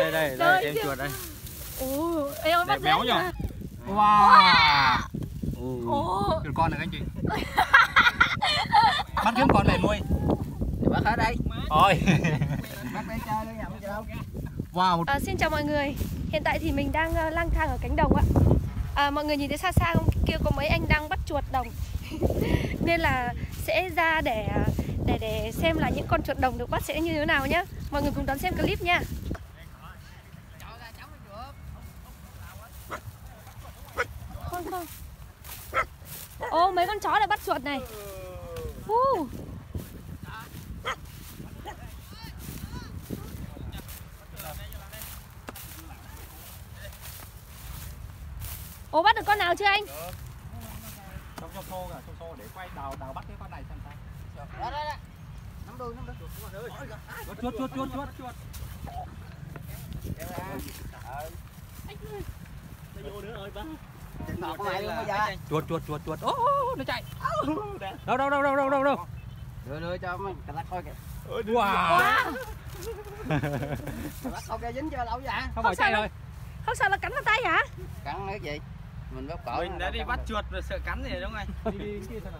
đây em chuột đây. Ồ, em bắt béo nhỉ. Wow. Chuột con này anh chị. Bắt kiếm con này nuôi. Thì bắt hết đây. Ôi. Bắt đây chơi đi nhầm chứ đâu. Wow. Xin chào mọi người. Hiện tại thì mình đang lang thang ở cánh đồng ạ. Mọi người nhìn thấy xa xa không? Kia có mấy anh đang bắt chuột đồng. Nên là sẽ ra để xem là những con chuột đồng được bắt sẽ như thế nào nhá. Mọi người cùng đón xem clip nha. Không. Ô, mấy con chó này bắt chuột này. Ồ, bắt được con nào chưa anh? Trong xô cả, trong xô để quay đào bắt cái con này xem sao. Đó. Nắm đuôi. Chuột. Chuột. Ô, nó chạy. Đâu. Đưa cho mấy cà lắc coi kìa. Wow. Cà lắc coi kìa dính chưa đâu vậy? Không phải chạy rồi. Không sợ là cắn vào tay hả? Cắn cái gì? Mình bóp cỏ. Mình đã đi bắt chuột rồi sợ cắn gì đúng không anh? Đi kia xem nào.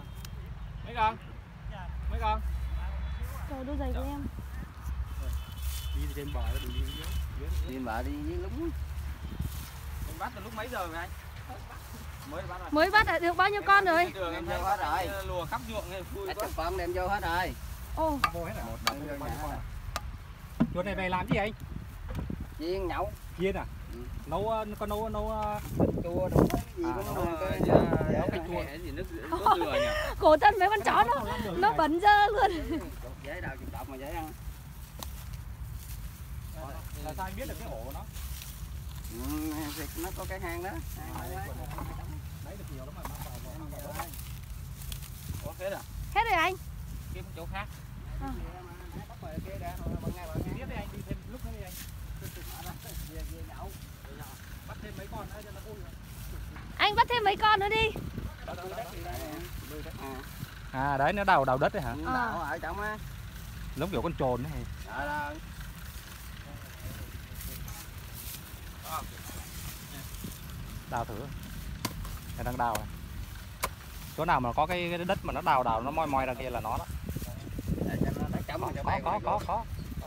Mấy con. Trời, đôi giày của em. Đi trên bờ đừng đi dưới. Đi bờ đi dưới lúng. Mình bắt từ lúc mấy giờ vậy anh? Mới bắt được bao nhiêu con rồi? Đường em thấy hết rồi. Lùa khắp ruộng này vui quá. Con đem vô hết rồi. Ồ. Vô hết rồi. Một đống vô nhà. Chuột này về làm gì anh? Chiên nhậu. Chiên à? Nấu Chua đủ gì cũng nấu cái chua gì nước dừa nhỉ? Cổ thân mấy con chó nó bẩn dơ luôn. Dễ đâu chụp độc mà dễ ăn. Là sao anh biết được cái ổ của nó? Nó có cái hang đó. Lấy được nhiều lắm mà mang vào. Ủa hết à? Hết rồi anh. Kiếm chỗ khác. Tiếp đi anh, đi thêm lúc nữa đi anh. Bắt thêm mấy con nữa cho nó vui. Anh bắt thêm mấy con nữa đi. À đấy, nó đào đất đấy hả? Đào ở trong á. Giống kiểu con trồn đấy. Đào thử. Cái đang đào. Chỗ nào mà có cái đất mà nó đào nó moi ra kia là nó đó. Có.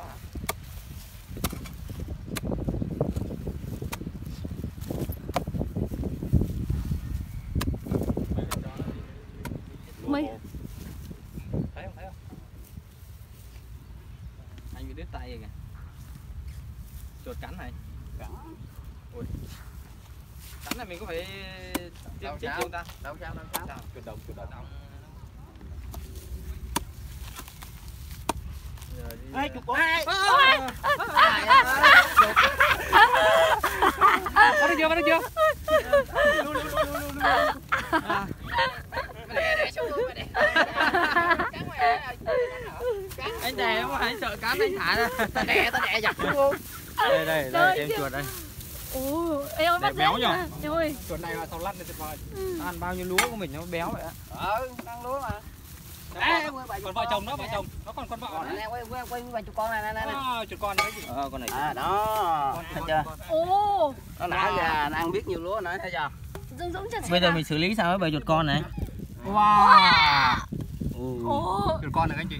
Mấy thấy không? Anh bị đứt tay rồi kìa. Chuột cắn này. Ui. Cắn này mình có phải tiêm chích không ta? Đâu sao. Chuột đồng. Ê, chuột con. Bắt được chưa? Anh đè không phải sợ cắn anh thả ra. Ta đè giật luôn. Đây em chuột đây. Ồ, em bắt béo nhỉ? Ôi. Chuột này là thầu lăn này tuyệt vời. Ăn bao nhiêu lúa của mình nó béo vậy á. Ăn lúa mà. Còn vợ chồng nó còn con vợ nè. Quay vài chục con này nè. Chuột con đấy gì? Con này. Đó. Thấy chưa? Ô. Nó nã ra nó ăn biết nhiều lúa nữa thấy chưa? Dũng Bây giờ mình xử lý sao với bầy chuột con này? Wow. Ồ. Chuột con này anh chị.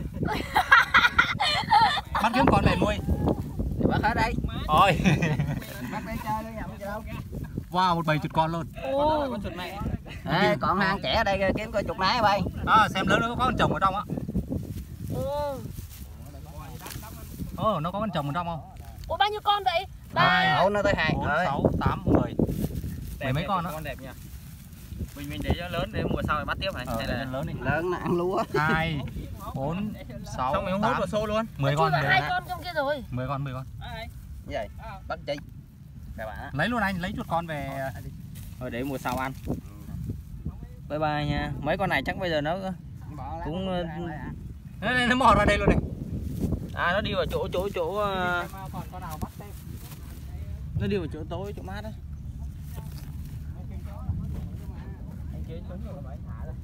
Bắt kiếm con này nuôi. Thì bắt hết đây. Ôi. Bắt đây chơi đi nhầm chứ đâu. Wow, một bầy chuột con luôn. Ồ. Con chuột mẹ. Ê, còn hang trẻ ở đây kiếm coi chuột nái bay. Xem lớn nó có con chồng ở trong á. Nó có con chồng ở trong không? Ủa, bao nhiêu con vậy? 3. Nó tới 2. 4, 6, 8, 10. Đẹp mấy con đó. Con đẹp nha. Mình để cho lớn để mùa sau bắt tiếp này. Hay là lớn đi. Lớn nó ăn lúa. 2, 4, 6, xong mình hút vào xô luôn. 10 con. 2 con trong kia rồi. 10 con. Như vậy. Bắt chi? Các bạn. Lấy luôn anh, lấy chuột con về. Thôi để mùa sau ăn. Bye bye nha. Mấy con này chắc bây giờ nó cũng Nó mò ra đây luôn này. nó đi vào chỗ Còn con nào bắt thêm. nó đi vào chỗ tối, chỗ mát đấy. Anh chế trúng rồi mà anh thả ra.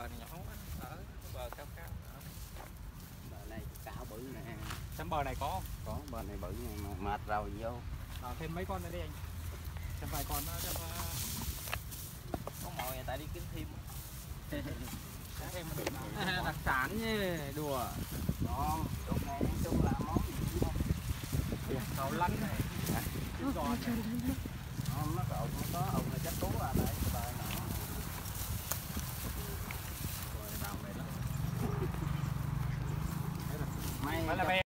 bờ này nhỏ quá, ở bờ cao cao. Bờ này cào bự nè. Xem bờ này có không? Có bờ này bự nè, mà mệt rồi vô. Đào thêm mấy con nữa đi anh. Xem vài con nữa cho Có mồi người ta đi kiếm thêm. thêm Đặc sản nhé, đùa. Ngon, chỗ này nói chung là món gì cũng ngon. cầu lăn này. Trứng giòn này. Ngon, nó có ồng là chắc cú à đây, bờ nhỏ. Rồi đào mệt lắm. May Phải là về